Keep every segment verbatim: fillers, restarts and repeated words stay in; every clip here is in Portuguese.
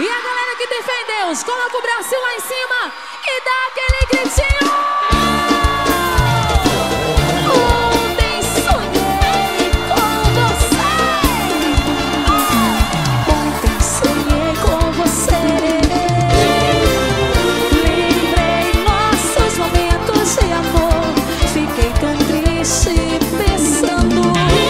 E a galera que tem fé em Deus, coloca o braço lá em cima e dá aquele gritinho. Ontem sonhei com você. Ontem sonhei com você. Lembrei nossos momentos de amor. Fiquei tão triste pensando.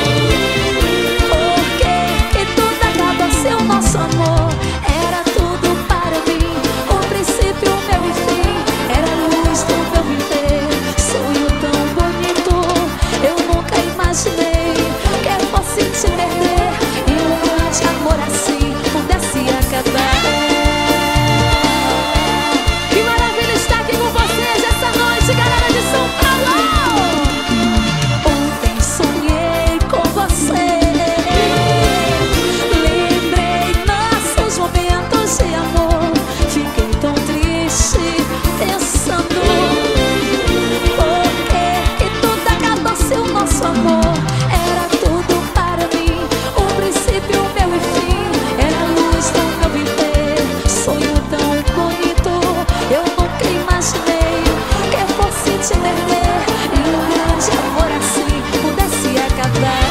Por que que tudo acaba sem o nosso amor? Era tudo para mim, o princípio, o meu e fim. Era a luz do meu viver, sonho tão bonito. Eu nunca imaginei que fosse te perder e um grande amor assim pudesse acabar. Que maravilha estar aqui com vocês essa noite, galera de São Paulo. Ontem sonhei com você. Lembrei nossos momentos de amor. Fiquei tão triste pensando. Por que que tudo acabou sem o nosso amor? Era tudo para mim, o princípio, o meu e fim. Era a luz do meu viver, sonho tão bonito. Eu nunca imaginei que fosse te perder e um grande amor assim pudesse acabar.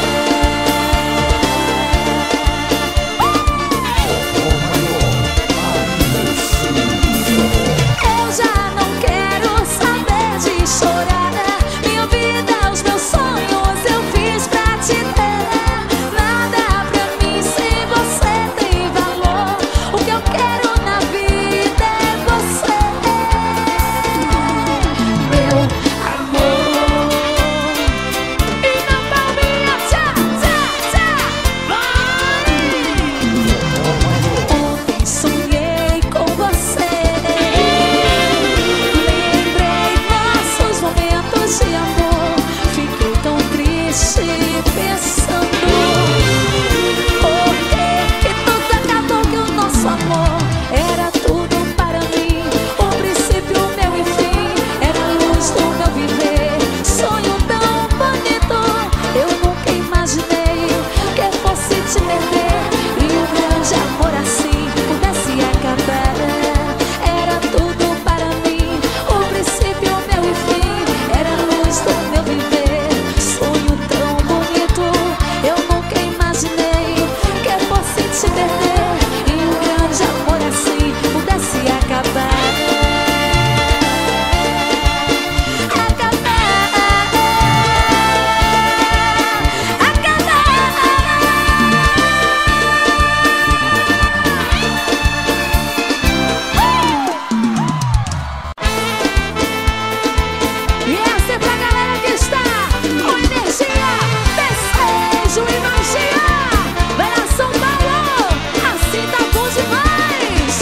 Eu já não quero saber de chorar. Minha vida, os meus sonhos eu fiz pra te ter. Nada pra mim sem você tem valor. O que eu quero na vida é você, meu amor. E na palminha, tchá, tchá, tchá, vai! Ontem sonhei com você. Lembrei nossos momentos de amor. Fiquei tão triste pensando. Por que que tudo acabou que o nosso amor era tudo para mim, o princípio, o meu e fim. Era a luz do meu viver, sonho tão bonito. Eu nunca imaginei que fosse te perder e um grande amor assim pudesse acabar. Era tudo para mim, o princípio, o meu e fim. Era a luz do meu viver, sonho tão bonito. Eu nunca imaginei que fosse te perder e um grande amor assim pudesse acabar. Acabar, E essa é pra galera que está com energia, desejo e magia. Vai lá, São Paulo, assim tá bom demais.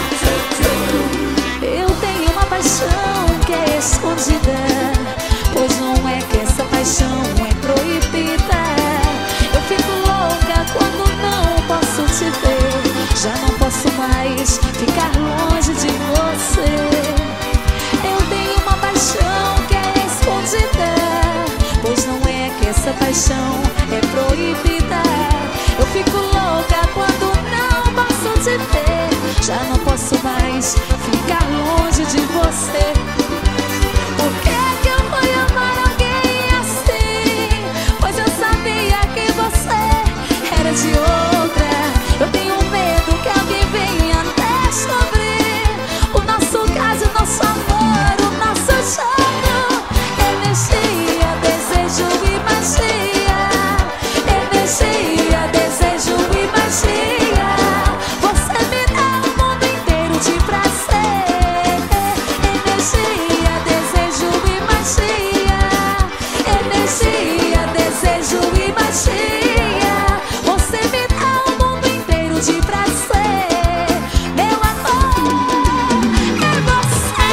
Eu tenho uma paixão que é escondida, pois não é que essa paixão é proibida. Eu fico louca quando não posso te ver. Já não posso mais ficar longe de você. Eu tenho uma paixão que é escondida, pois não é que essa paixão é proibida. Eu fico louca quando não posso te ver. Já não posso mais ficar longe de você. Por que que eu fui amar alguém assim? Pois eu sabia que você era de outra. Eu tenho medo que alguém venha descobrir o nosso caso, o nosso amor, o nosso jogo. Energia, desejo e magia. Energia, desejo e magia. Você me dá o mundo inteiro de prazer. Energia, desejo e magia. Energia, desejo e magia. Você me dá o mundo inteiro de prazer. Meu amor, é você.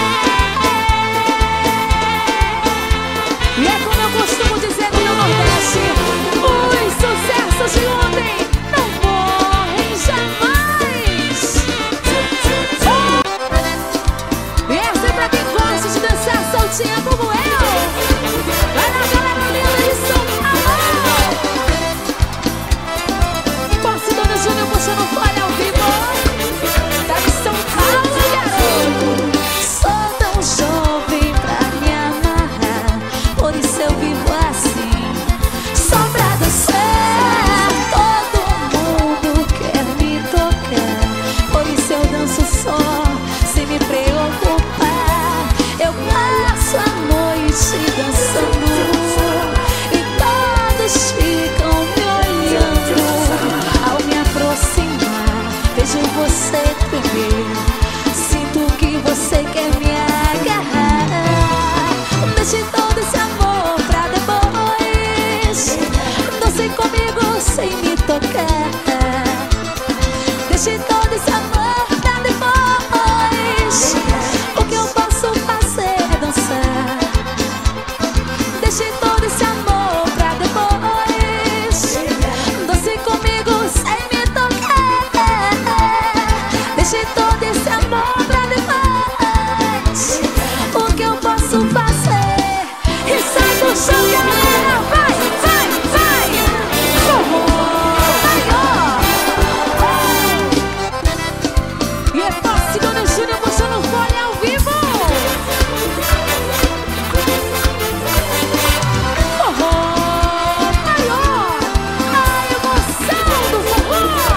E é como eu costumo dizer no meu Nordeste: os sucessos de ontem não morrem jamais. E essa é pra quem gosta de dançar soltinha como eu. Vai lá, galera linda de São Paulo. Posse Dona Júnior puxando fora ao vivo. vejo você tremer, sinto que você quer me agarrar. Deixe todo esse amor pra depois, doce comigo sem me tocar. Deixe todo esse amor pra depois, o que eu posso fazer é dançar. Deixe todo esse amor pra depois, doce comigo sem me tocar. Deixe todo esse amor pra depois, o que eu posso fazer? E sai do chão, galera, vai, vai, vai. Forró maior. E é fácil, Dona Júlia puxando folha ao vivo. Forró maior, a emoção do forró.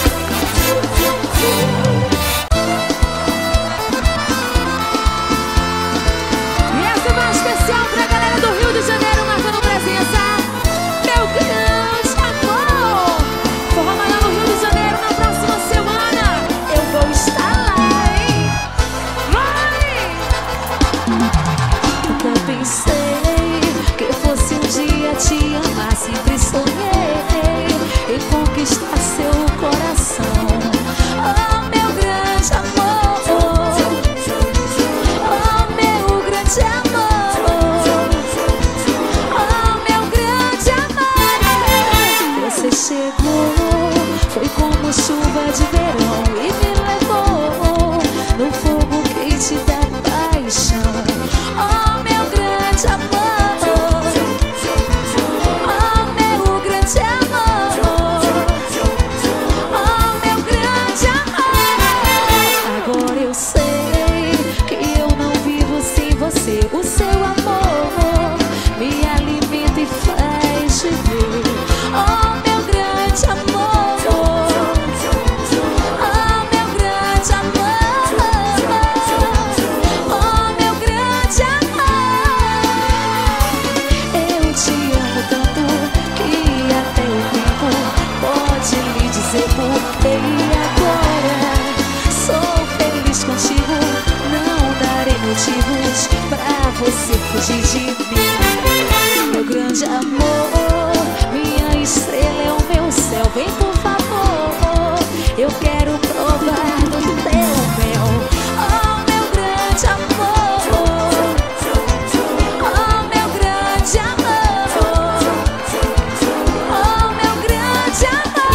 E essa vai especial pra galera do Rio de Janeiro marcando presença. Meu grande amor, forró maior no Rio de Janeiro na próxima semana. Eu vou estar lá, hein? Vai! Nunca pensei que fosse um dia te amar, sempre sonhei em conquistar seu coração. Oh, meu grande amor, oh, meu grande amor, oh, meu grande amor. Você chegou, foi como chuva de verão e me levou no fogo quente da paixão. Oh, meu grande amor, oh, meu grande amor, oh, meu grande amor. Agora eu sei que eu não vivo sem você. O seu amor me alimenta e faz viver. Oh, meu grande amor, oh, meu grande amor, oh, meu grande amor. Eu te amo tanto que até o tempo pode lhe dizer por quê. E agora sou feliz contigo, não darei motivos pra você fugir de mim. Meu grande amor, minha estrela é o meu céu. Vem por favor, eu quero provar do teu mel. Oh, meu grande amor, oh, meu grande amor, oh, meu grande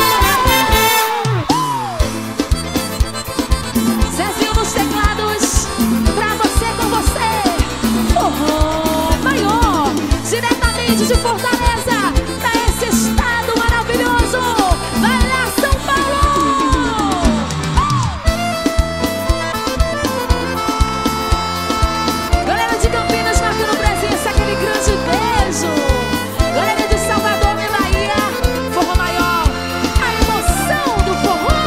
amor. Zezinho nos teclados, pra você, com você. Forró maior, diretamente de Fortaleza, pra esse estado maravilhoso. Vai lá, São Paulo! Galera de Campinas marcando presença, aquele grande beijo. Galera de Salvador, minha Bahia, forró maior, a emoção do forró.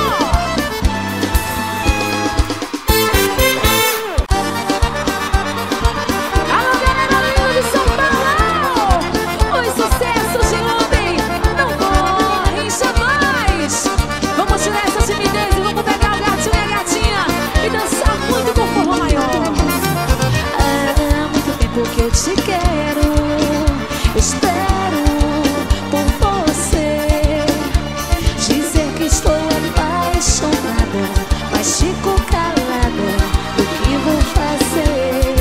Alô, galera linda de São Paulo, os sucessos de ontem não morrem jamais. Vamos tirar essa timidez e vamos pegar o gatinho e a gatinha e dançar muito com forró maior. Há muito tempo que eu te quero, espero por você. Dizer que estou apaixonada, mas fico calada. O que vou fazer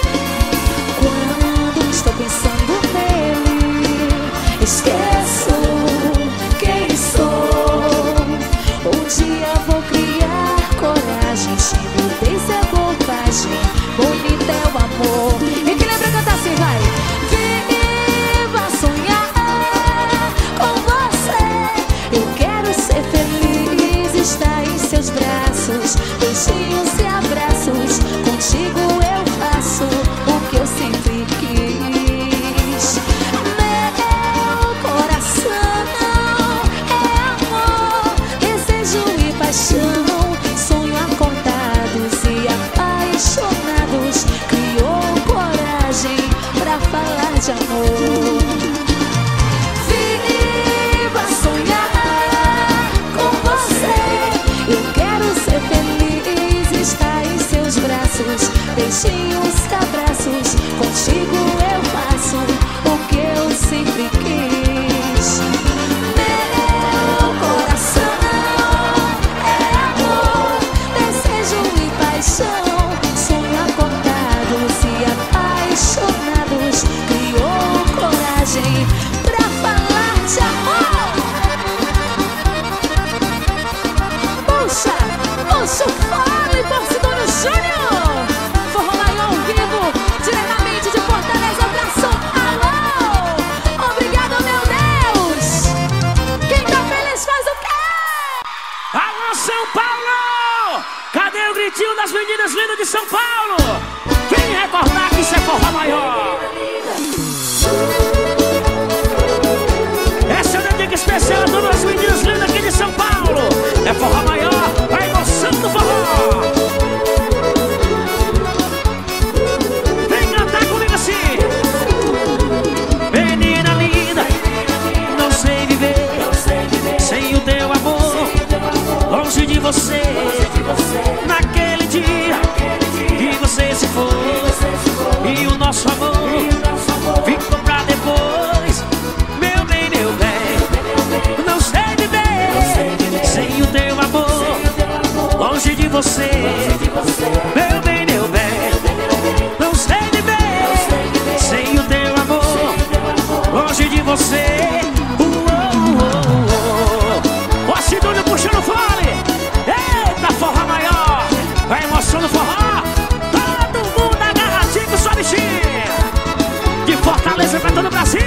quando estou pensando nele? Esqueço quem sou. Um dia vou criar coragem, timidez é bobagem, bonito é o amor. E que lembra cantar assim, vai. Viva sonhar com você. Eu quero ser feliz, estar em seus braços, beijinhos e abraços. Contigo eu faço o que eu sempre quis. Meu coração é amor, desejo e paixão, sonho acordados e apaixonados. Criou coragem pra falar de amor. Viva sonhar com você. Eu quero Abraço, Fábio e Porcidônio Júnior. Forró Maior ao vivo, diretamente de Fortaleza. Abraço, alô. Obrigado, meu Deus. Quem tá feliz faz o quê? Alô, São Paulo! Cadê o gritinho das meninas lindas de São Paulo? Vem recordar que isso é Forró Maior. Essa é uma dica especial a todas as meninas lindas aqui de São Paulo. É Forró Maior, a emoção do forró. Vem cantar comigo assim. Menina linda, não sei viver sem o teu amor, longe de você. Naquele dia que você se foi e o nosso amor ficou pra depois. Meu bem, meu bem, não sei viver sem o teu amor, longe de você. Meu bem, meu bem, não sei viver sem o teu amor, longe de você. Ó, Sidônio puxando fole. Eita, Forró Maior, a emoção do forró. Todo mundo agarradinho com sua bichinha. De Fortaleza pra todo o Brasil.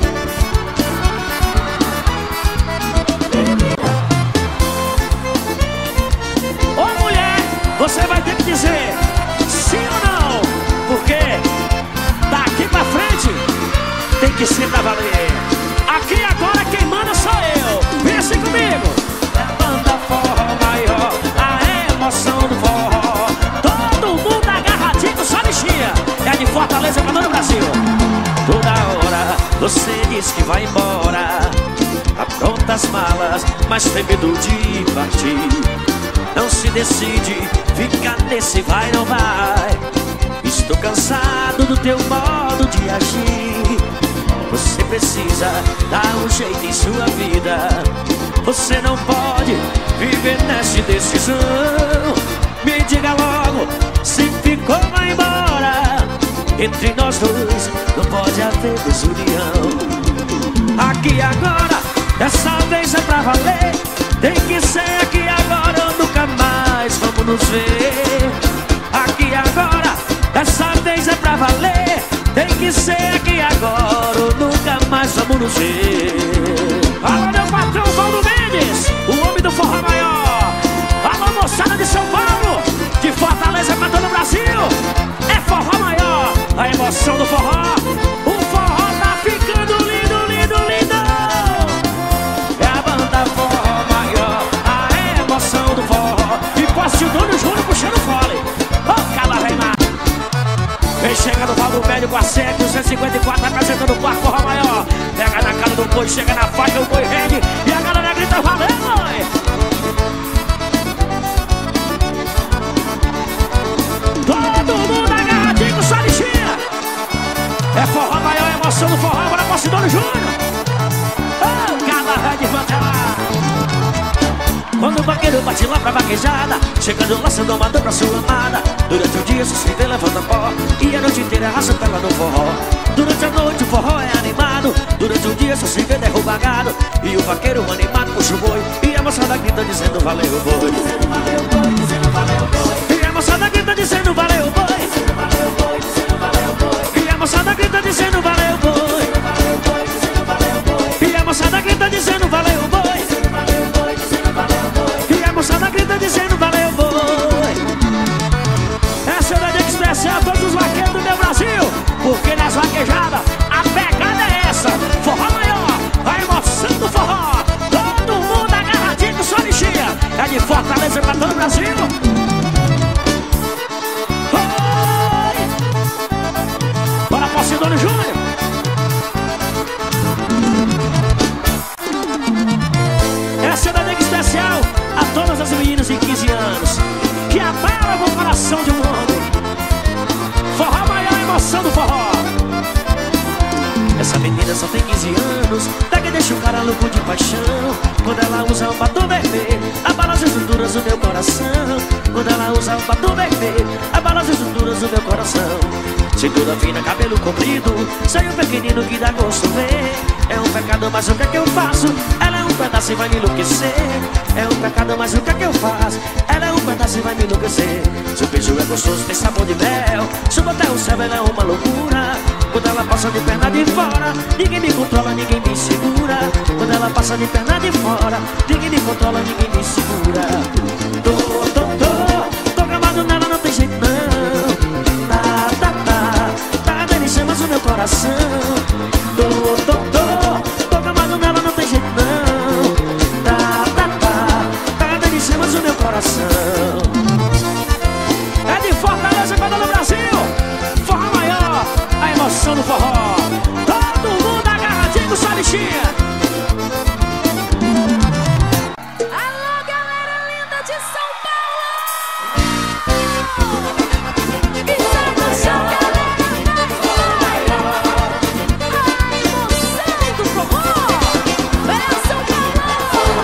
Ô mulher, você vai ter que dizer sim ou não, porque daqui pra frente tem que ser pra valer. Aqui agora quem manda sou eu. Vem assim comigo. É a banda Forró Maior, a emoção do forró. Todo mundo agarradinho com sua bichinha. É de Fortaleza pra todo o Brasil. Toda hora você diz que vai embora, apronta as malas, mas tem medo de partir. Não se decide, fica nesse vai não vai. Estou cansado do teu modo de agir. Você precisa dar um jeito em sua vida. Você não pode viver nessa indecisão. Me diga logo, se ficou, vai embora. Entre nós dois não pode haver desunião. Aqui agora, dessa vez é pra valer. Tem que ser aqui agora ou nunca mais vamos nos ver. Aqui agora, dessa vez é pra valer. Tem que ser aqui agora ou nunca mais vamos nos ver. Alô, meu patrão Paulo Mendes, o homem do Forró Maior. Alô, moçada de São Paulo, de Fortaleza pra todo o Brasil. É Forró Maior, a emoção do forró. O forró tá ficando lindo, lindo, lindo. É a banda Forró Maior, a emoção do forró. E Porcidônio Júnior puxando fole. Ô, oh, cala reina. Vem chegando o Valdo Médio com a C duzentos e cinquenta e quatro, apresentando o quarto Forró Maior. Pega na cara do boi, chega na faixa, o boi rende. E a galera grita, valeu, mãe. Todo mundo agarradinho com sua bichinha. É Forró Maior, a emoção do forró, agora Porcidônio Júnior. Ô, oh, galera de vantar. Quando o vaqueiro bate lá pra vaquejada, chegando lá sendo amador pra sua amada. Durante o dia só se vê levanta pó, e a noite inteira raça pela no forró. Durante a noite o forró é animado, durante o dia só se vê derruba gado. E o vaqueiro animado puxa o boi, e a moçada grita dizendo valeu boi. Dizendo valeu boi, dizendo valeu boi. E a moçada grita dizendo valeu boi. Dizendo valeu boi, dizendo valeu boi. E a moçada grita dizendo valeu boi. Dizendo valeu boi, dizendo valeu boi. E a moçada grita dizendo valeu boi. Moçada grita dizendo valeu boi. Essa é uma dica especial a todos os vaqueiros do meu Brasil, porque nas vaquejadas a pegada é essa. Forró Maior, a emoção do forró. Todo mundo agarradinho com sua bichinha. É de Fortaleza pra todo o Brasil. Oi! Bora, Porcidônio Júnior. Essa é uma dica especial a todas as meninas de quinze anos que abalam o coração de um homem. Forró Maior, a emoção do forró. Essa menina só tem quinze anos, pega e deixa o cara louco de paixão. Quando ela usa o batom vermelho, abala as estruturas do meu coração. Quando ela usa o batom vermelho, abala as estruturas do meu coração. Cintura fina, cabelo comprido, saio pequenino que dá gosto ver. É um pecado, mas o que é que eu faço? Ela é um pedaço e vai me enlouquecer. É um pecado, mas o que é que eu faço? Ela é um pedaço me enlouquecer. Seu beijo é gostoso, tem sabor de mel. Subo até o céu, ela é uma loucura. Quando ela passa de perna de fora, ninguém me controla, ninguém me segura. Quando ela passa de perna de fora, ninguém me controla, ninguém me segura. Tô, tô, tô, tô gamado nela, não tem jeito não. Tá, tá, tá, tá delícia, mas o meu coração. Tô, tô, tô, tô gamado nela, não tem jeito não. Tá, tá, tá, tá delícia, mas o meu coração. É de Fortaleza para todo o Brasil. Forró maior, a emoção do forró. Todo mundo agarradinho com sua bichinha. Alô, galera linda de São Paulo! E São Paulo, galera a emoção do forró. É São Paulo!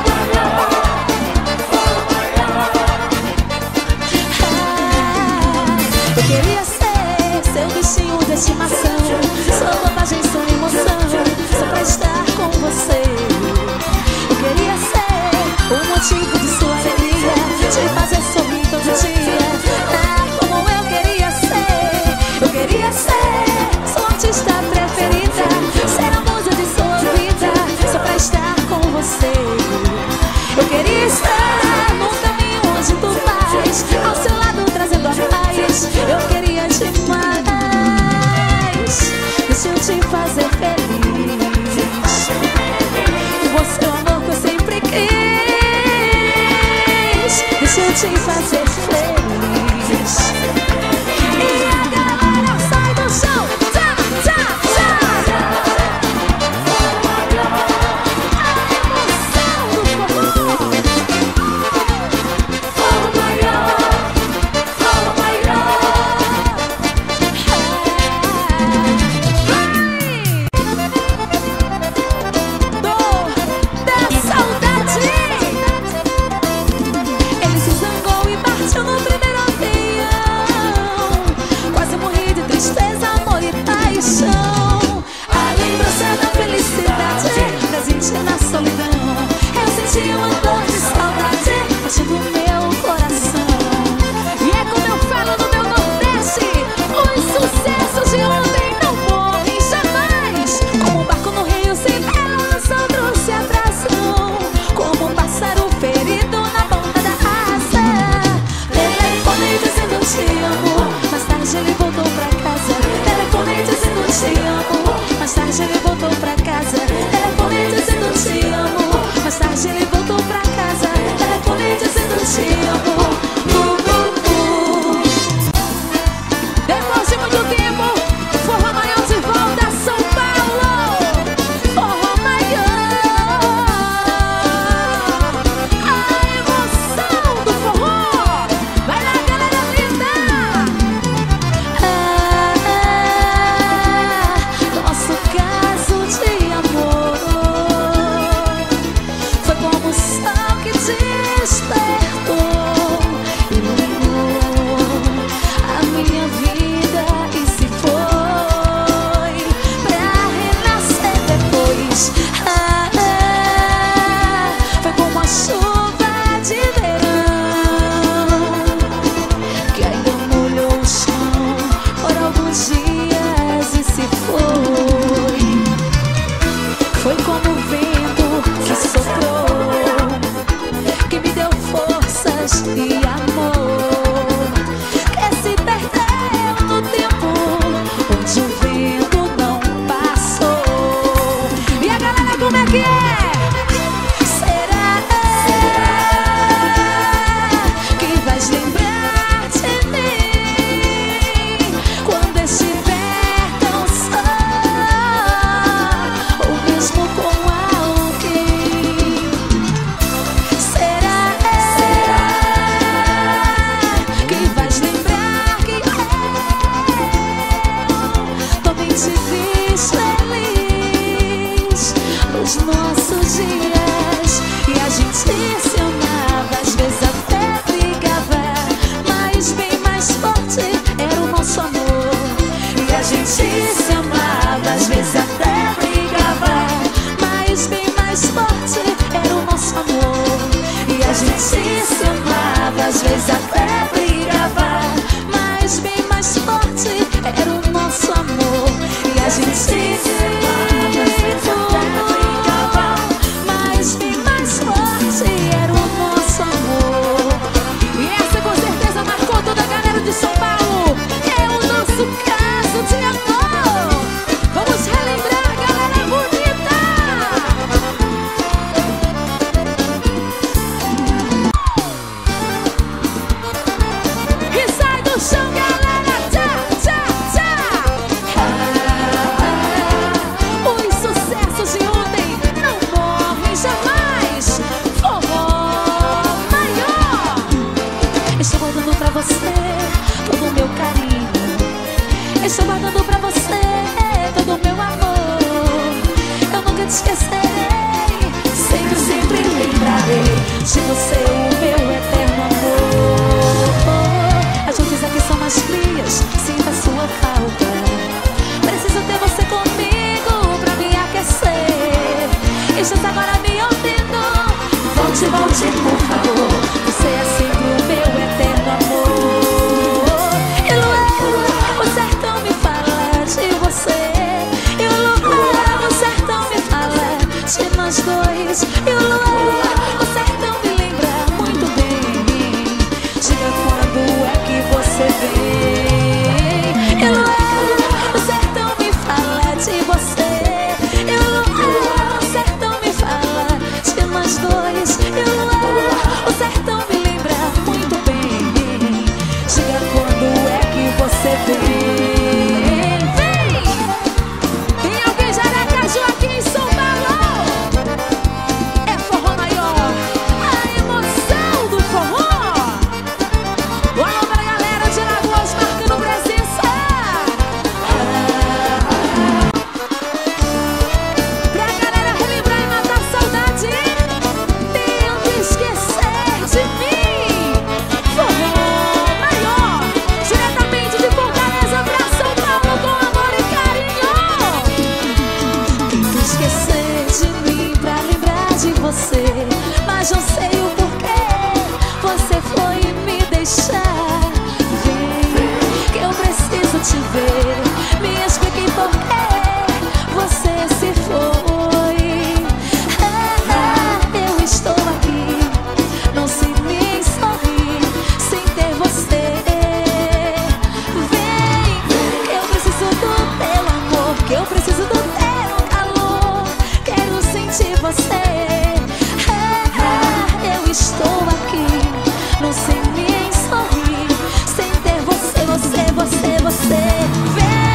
Eu queria ser seu bichinho de estimação. Sua vantagem, sua emoção, só pra estar com você. Eu queria ser o motivo de sua alegria, te fazer sorrir todo dia. Ah, como eu queria ser. Eu queria ser sua artista preferida, ser a musa de sua vida, só pra estar com você. Eu queria estar no caminho onde tu vais, ao seu lado trazendo a paz. Eu queria demais, deixa eu te fazer feliz. Você é o amor que eu sempre quis. Deixa eu te fazer feliz. E a galera sai do chão. Tchá, tchá, tchá. A emoção do forró. Forró maior, forró maior. Dor da saudade. Ele se zangou e partiu no primeiro avião. vezes até brigava, mas bem mais forte era o nosso amor. E a gente se brigava, mas bem mais forte era o nosso amor. E essa com certeza marcou toda a galera de São Paulo. É o nosso caso de amor. Vamos relembrar, galera bonita. E sai do chão, galera. Tchá, tchá, tchá. Ah, os sucessos de ontem não morrem jamais. Forró maior. Estou guardando pra você todo o meu carinho. Estou guardando pra você todo o meu amor. Eu nunca te esquecerei, sempre, sempre lembrarei de você, o meu eterno amor. As luzes aqui são mais frias, sinta a sua falta. Preciso ter você comigo pra me aquecer. Estás agora me ouvindo? Volte, volte, por favor. Você é sempre o meu eterno amor. E Luau, o sertão me fala de você. E Luau, o sertão me fala de nós dois. E Luau, o sertão me lembra muito bem. Diga quando é que você vem. E Luau, o sertão me fala de você. E Luau, o sertão me fala de nós dois. E Luau, o sertão me lembra muito bem. Diga quando é que você vem. Vem! Tem alguém já na Caju aqui em São Paulo? É forró maior, a emoção do forró. Um alô pra galera de Lagoas marcando presença. Pra galera relembrar e matar saudade. Tento esquecer de mim. Forró maior, diretamente de Fortaleza pra São Paulo, com amor e carinho. Tento esquecer de mim pra lembrar de você, mas não sei o porquê você foi me deixar. Vem, que eu preciso te ver. Me explique por que você se foi. Ah, ah, eu estou aqui, não sei nem sorrir sem ter você. Vem, que eu preciso do teu amor, que eu preciso do teu calor. Quero sentir você. Ah, ah, eu estou aqui, não sei nem sorrir sem ter você, você, você, você. Vem.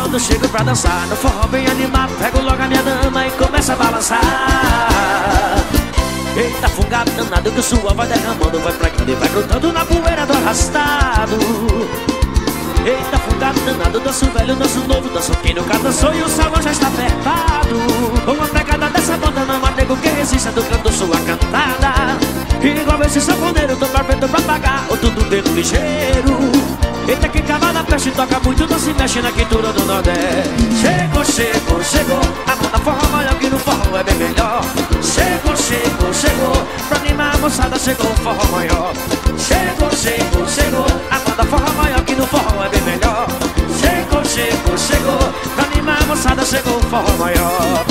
Quando eu chego pra dançar no forró bem animado, pego logo a minha dama e começa a balançar. Eita, fungado danado que o suor vai derramando, vai pregando e vai grudando na poeira do arrastado. Eita, fungado danado, danço velho, danço novo, danço quem nunca dançou e o salão já está apertado. Uma pegada dessa banda não há nego que resista do canto sua cantada. Igual esse sanfoneiro, tô barbendo pra pagar, ou tudo dedo ligeiro. Eita, que cavada peste, toca muito, não se mexe na quintura do Nordeste. Chegou, chegou, chegou, a banda forró maior que no forró é bem melhor. Chegou, chegou, chegou, pra animar a moçada chegou o forró maior. Chegou, chegou, chegou, a banda forró maior que no forró é bem melhor. Chegou, chegou, chegou, pra animar a moçada chegou o forró maior.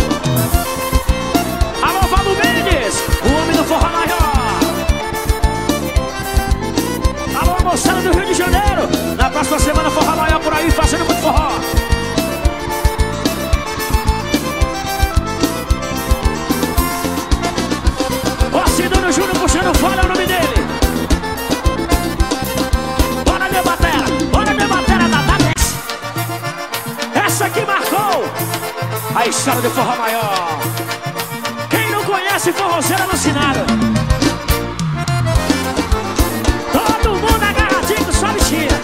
Alô, Valdo Mendes, o homem do forró maior. Alô, moçada do Rio de Janeiro, na próxima semana forró maior por aí, fazendo muito forró. O Cidano Júnior puxando fora, é o nome dele. Bora de batera, bora de batera da Dadex. Essa aqui marcou a história do forró maior. Quem não conhece forrozeiro alucinado. Todo mundo agarradinho, só bichinha.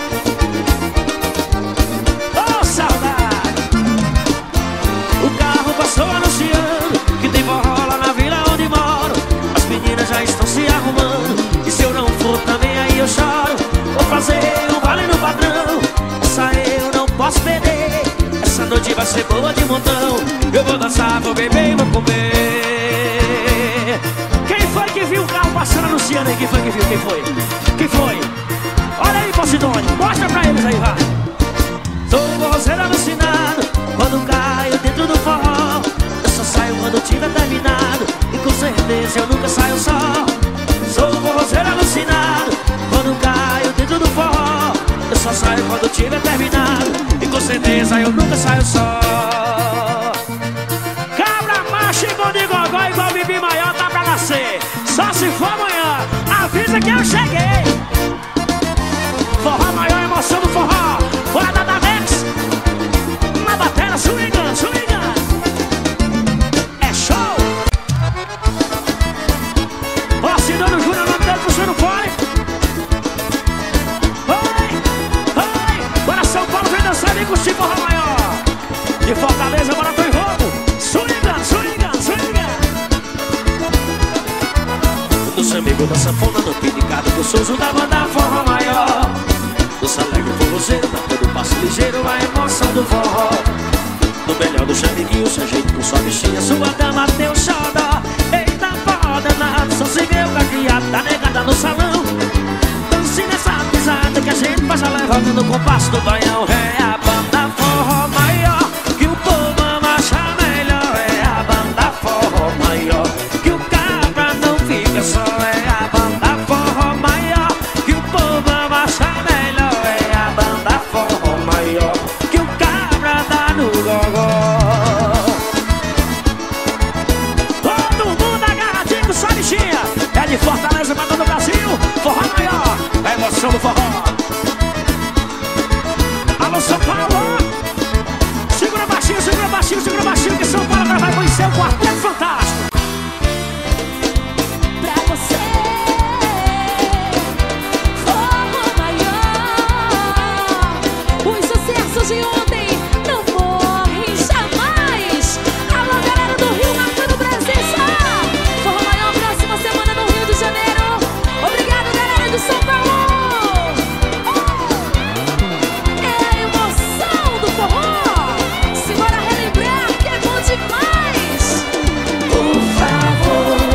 Oh, saudade. O carro passou anunciando que tem forró lá na vila onde moro. As meninas já estão se arrumando, e se eu não for também aí eu choro. Vou fazer um vale no padrão, essa eu não posso perder. Essa noite vai ser boa de montão. Eu vou dançar, vou beber e vou comer. Quem foi que viu o carro passando anunciando aí? Quem foi que viu? Quem foi? Quem foi? Olha aí, Posidônio, mostra pra eles aí, vai. Sou forrozeiro alucinado, quando caio dentro do forró. Eu só saio quando tiver terminado, e com certeza eu nunca saio só. Sou forrozeiro alucinado, quando caio dentro do forró. Eu só saio quando tiver terminado, e com certeza eu nunca saio só. Cabra macho igual de gogó, igual Bibi maior, tá pra nascer. Só se for amanhã, avisa que eu cheguei. Forró maior, emoção do forró. Bora da Dadex. Na batera, swinga, swinga. É show. Ó, Cidano Júnior, o nome dele puxando fora. Oi, oi. Bora São Paulo, vem dançar e curtir forró maior. De Fortaleza, bora Tô em Roubo. Swinga, swinga, swinga. Dos amigos da sanfona no pinicado, gostoso da banda forró maior. Dança alegre, forrozeiro, dá todo passo ligeiro, a emoção do forró. No melhor do chamiguinho, se ajeita com sua bichinha, sua dama teu xodó. Eita, forró danado, só se vê o gagueado, tá negada no salão. Dance nessa pisada que a gente faz a levada no compasso do banhão. É a banda forró maior, que o povo ama achar melhor. É a banda forró maior, que o cabra não fica só. É a banda forró maior, que o povo ama achar melhor. Que o cabra dá no gogó. Todo mundo agarradinho, só bichinha. É de Fortaleza pra todo o Brasil. Forró maior, a emoção do forró. Alô, São Paulo. Segura baixinho, segura baixinho, segura baixinho, que São Paulo agora vai conhecer o Quarteto Fantástico. Pra você, forró maior. Os sucessos de ontem não morrem jamais. Alô, galera do Rio, marcando presença. Forró maior, próxima semana no Rio de Janeiro. Obrigado, galera de São Paulo. É a emoção do forró. Simbora relembrar que é bom demais. Por favor,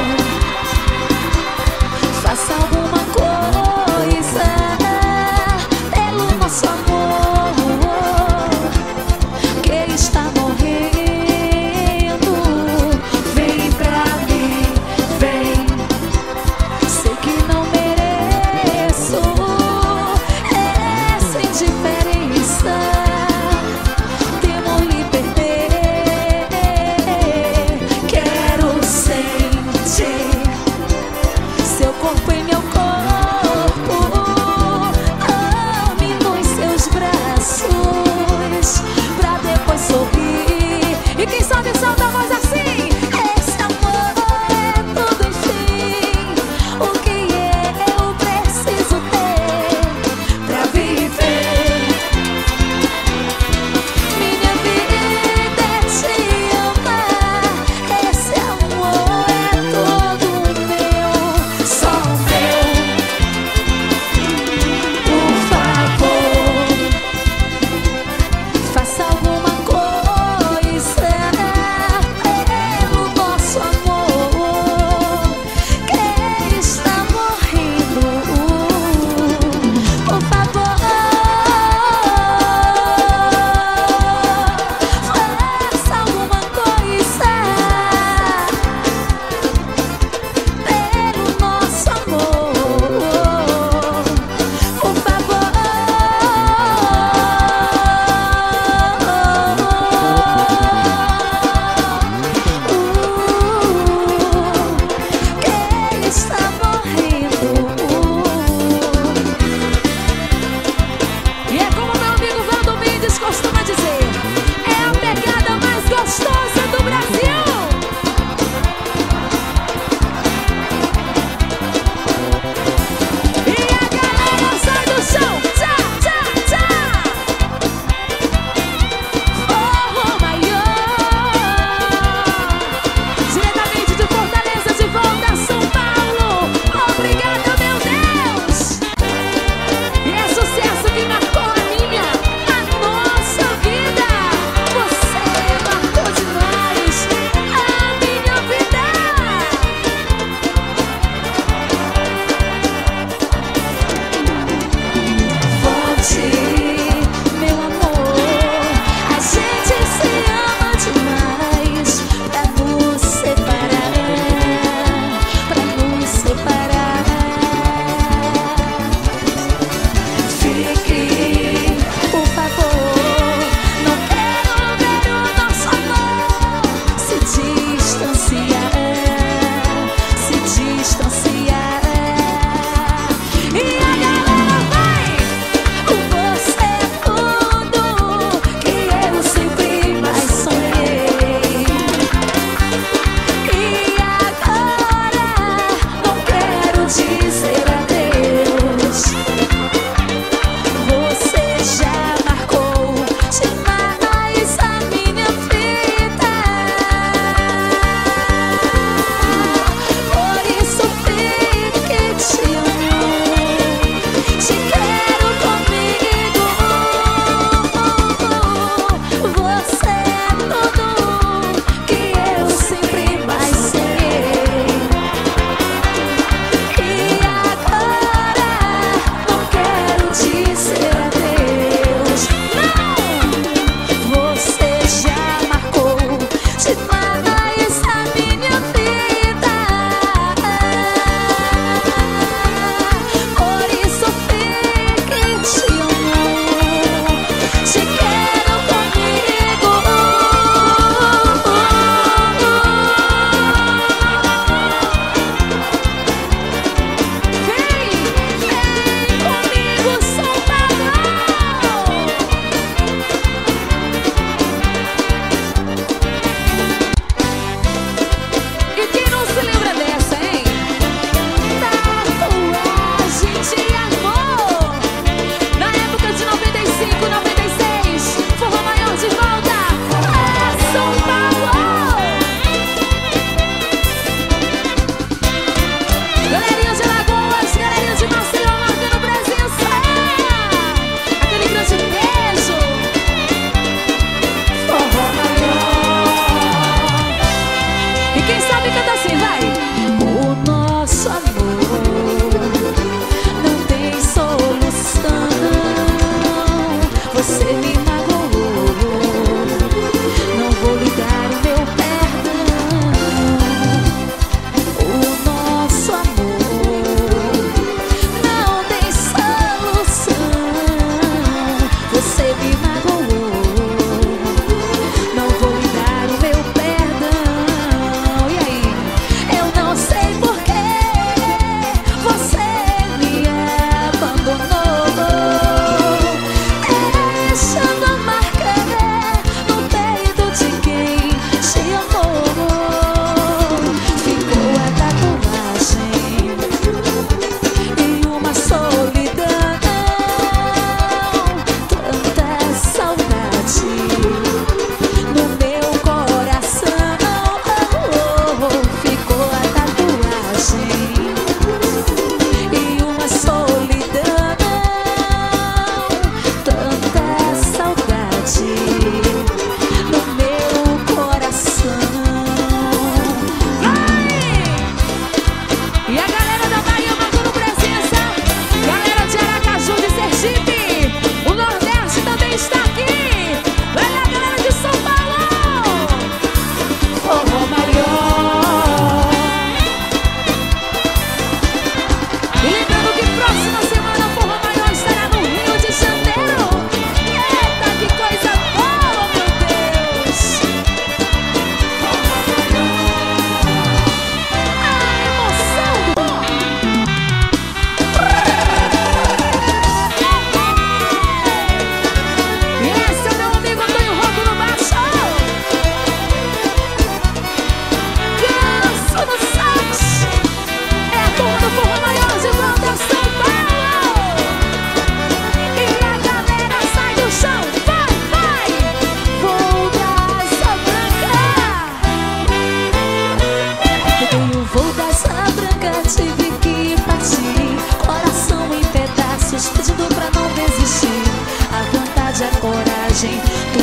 faça alguma coisa pelo nosso amor.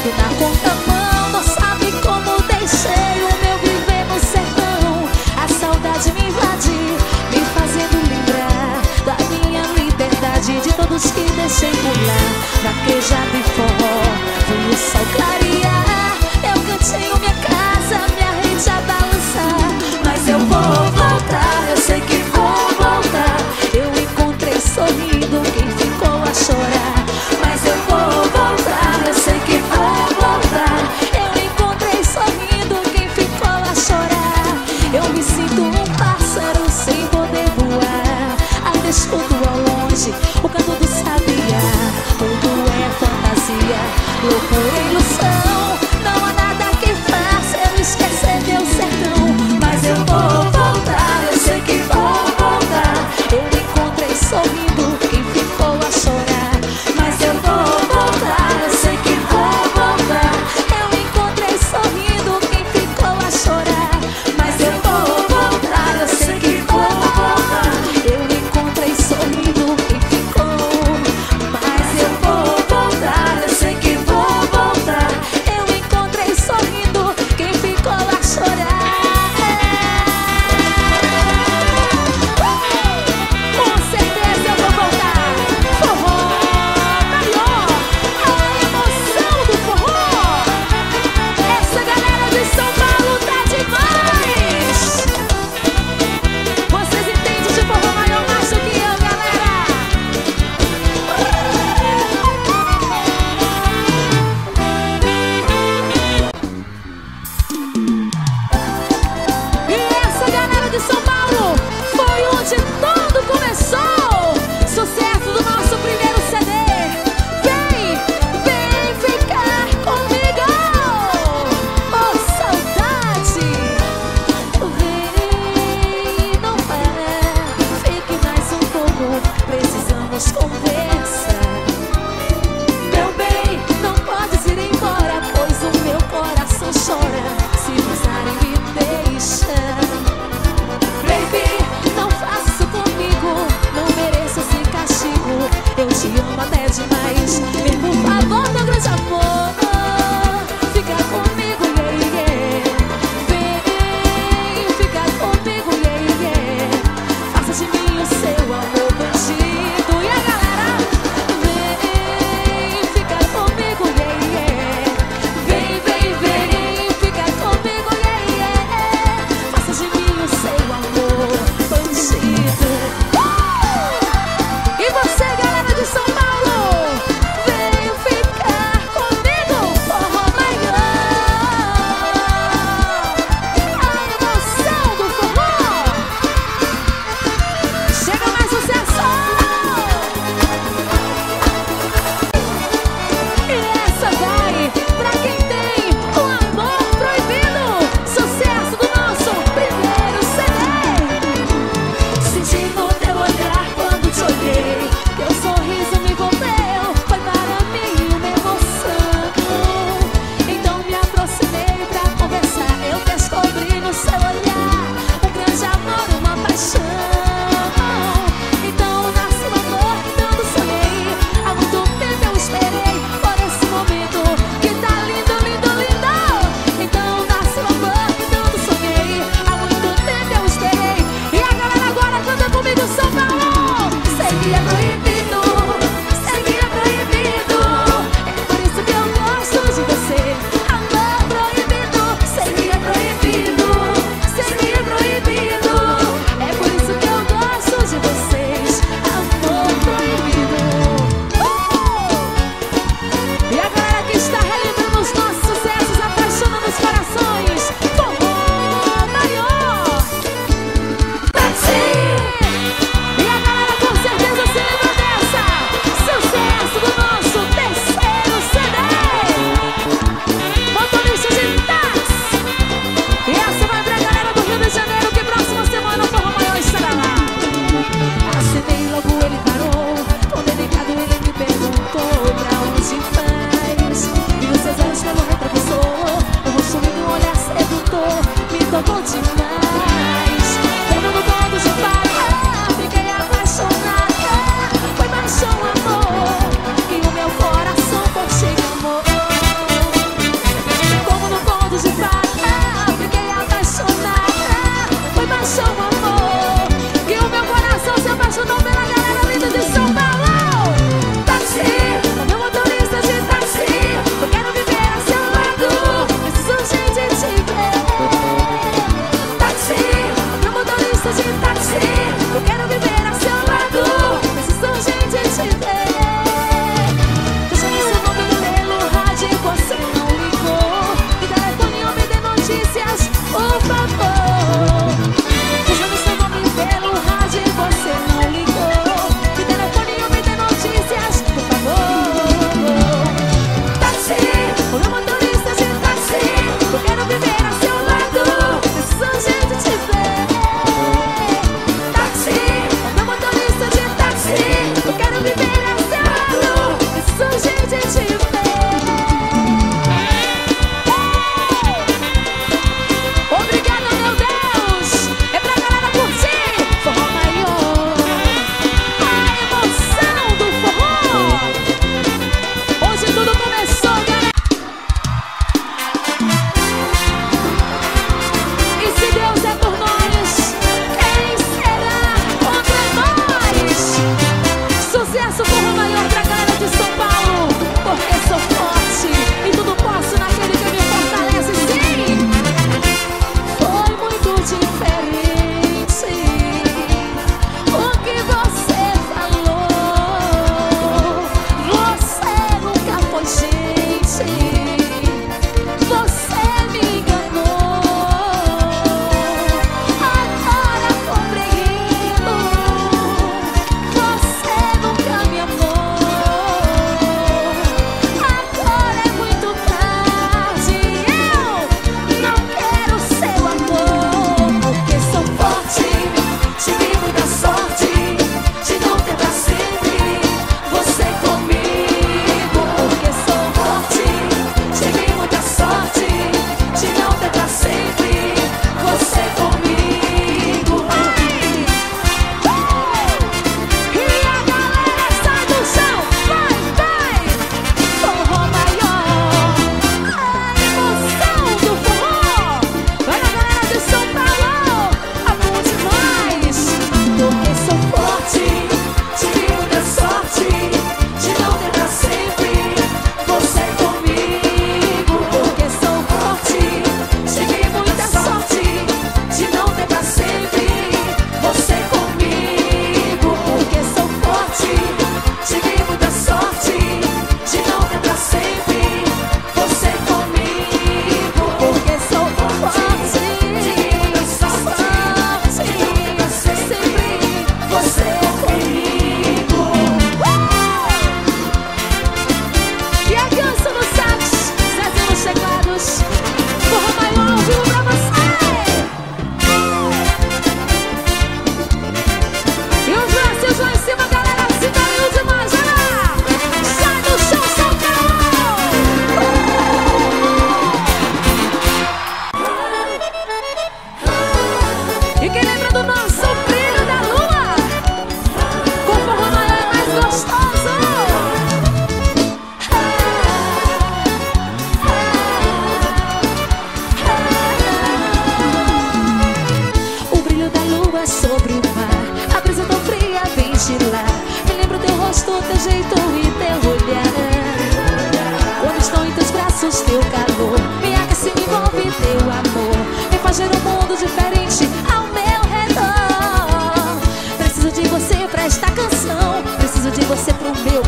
tudo na contramão. Não sabe como deixei o meu viver no sertão. A saudade me invade, me fazendo lembrar da minha liberdade, de todos que deixei por lá. Vaquejado e forró, vi o sol clarear. Eu cantinho, minha casa, minha rede a balançar. Mas eu vou voltar, eu sei que vou voltar. Eu encontrei sorrindo quem ficou a chorar. Mas eu vou voltar, eu sei que vou voltar. Eu encontrei sorrindo quem ficou a chorar. Eu me sinto um pássaro sem poder voar. Até escuto ao longe o canto do sabiá. Tudo é fantasia, loucura.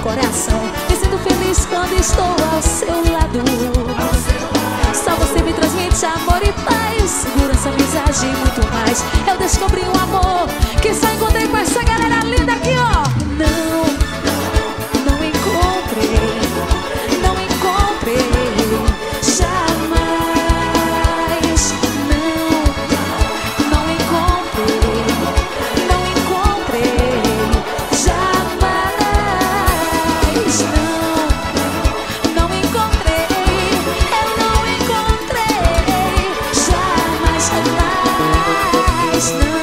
coração. Me sinto feliz quando estou ao seu lado. Só você me transmite amor e paz, segurança, amizade e muito mais. Eu descobri um amor que só encontrei com essa galera linda aqui, ó. Não, não encontrei, não encontrei jamais. Não, não encontrei, não encontrei jamais. Não, não encontrei, eu não encontrei jamais, jamais. Não.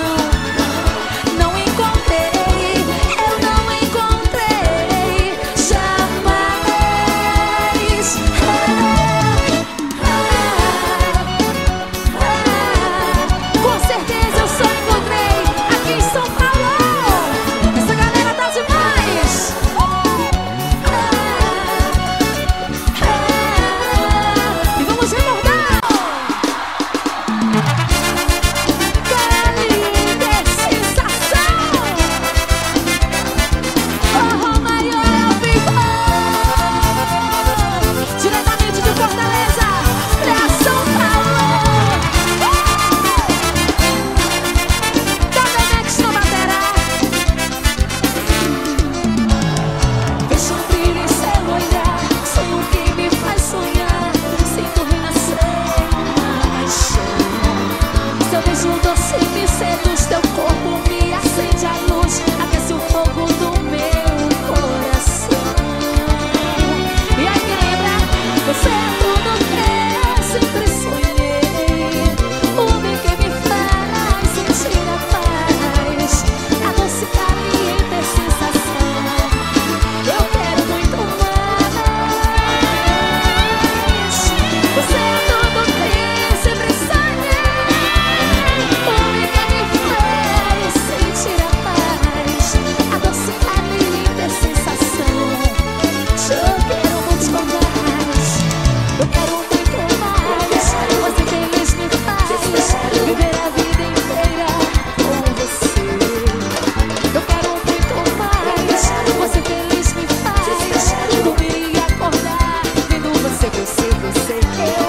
Você, você,